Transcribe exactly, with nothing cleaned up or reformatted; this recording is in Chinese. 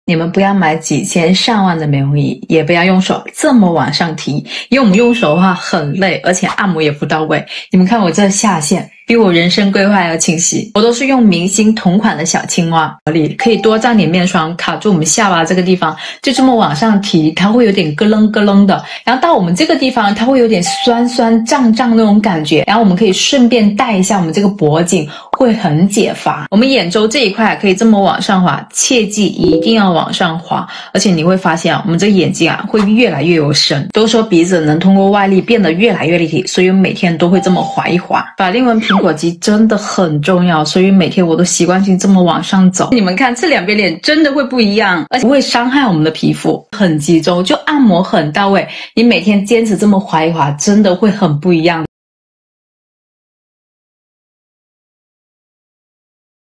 你们不要买几千上万的美容仪，也不要用手这么往上提，因为我们用手的话很累，而且按摩也不到位。你们看我这下线比我人生规划要清晰，我都是用明星同款的小青蛙，可以多蘸点面霜卡住我们下巴这个地方，就这么往上提，它会有点咯楞咯楞的，然后到我们这个地方它会有点酸酸胀胀那种感觉，然后我们可以顺便带一下我们这个脖颈，会很解乏。我们眼周这一块可以这么往上滑，切记一定要往上滑，而且你会发现啊，我们这眼睛啊会越来越有神。都说鼻子能通过外力变得越来越立体，所以我每天都会这么滑一滑。法令纹苹果肌真的很重要，所以每天我都习惯性这么往上走。你们看这两边脸真的会不一样，而且不会伤害我们的皮肤，很集中，就按摩很到位。你每天坚持这么滑一滑，真的会很不一样。